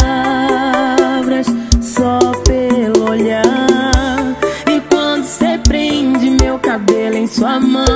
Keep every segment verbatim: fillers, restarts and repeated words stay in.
palavras, só pelo olhar. E quando cê prende meu cabelo em sua mão,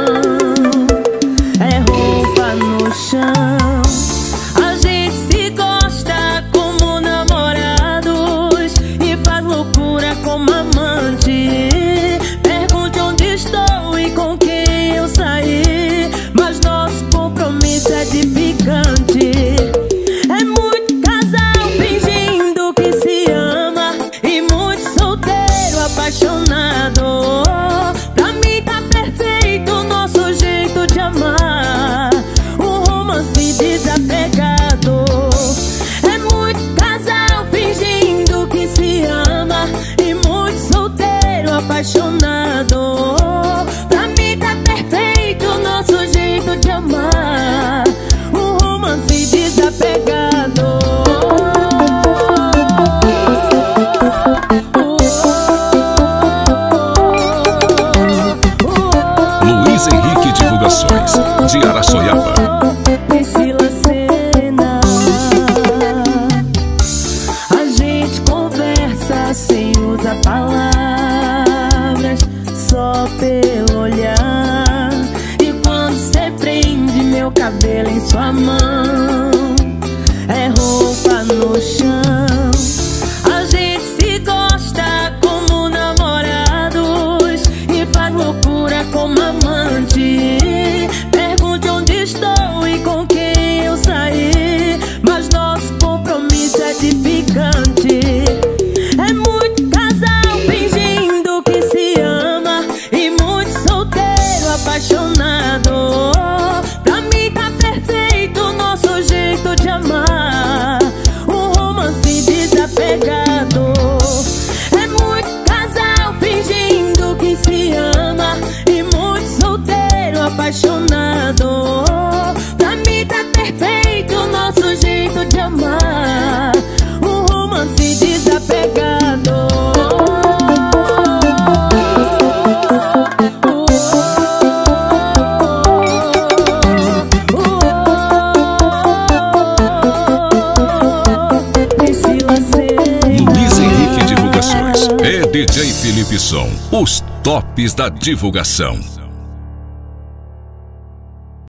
é roupa no chão. A gente se gosta como namorados e faz loucura como amante. Pergunte onde estou e com quem eu saí, mas nosso compromisso é de picante. É muito casal fingindo que se ama e muito solteiro apaixonado. Pra mim tá perfeito o nosso jeito de amar, um romance desapegado. É muito casal fingindo que se ama e muito solteiro apaixonado. Pra mim tá perfeito o nosso jeito de amar, um romance desapegado. Luiz Henrique Divulgações, de Araçoiaba. Priscila Cena. A gente conversa sem usar palavras, só pelo olhar. E quando cê prende meu cabelo em sua mão, é roupa no chão. A gente se gosta como namorados e faz loucura como amante. Pergunte onde estou e com quem eu saí, mas nosso compromisso é de picante. É muito casal fingindo que se ama e muito solteiro apaixonado. Pra mim tá perfeito o nosso jeito de amar, um romance desapegado. É muito casal fingindo que se ama e muito solteiro apaixonado. Pra mim tá perfeito o nosso jeito de amar, um romance desapegado. Priscila Cena. Luiz Henrique Divulgações e D J Felipe Som, os tops da divulgação.